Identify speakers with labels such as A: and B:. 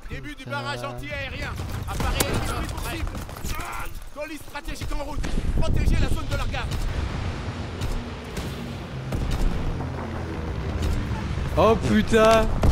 A: Début du barrage anti-aérien. Appareil ennemi possible. Colis stratégique en route. Protégez la zone de largage.
B: Oh putain.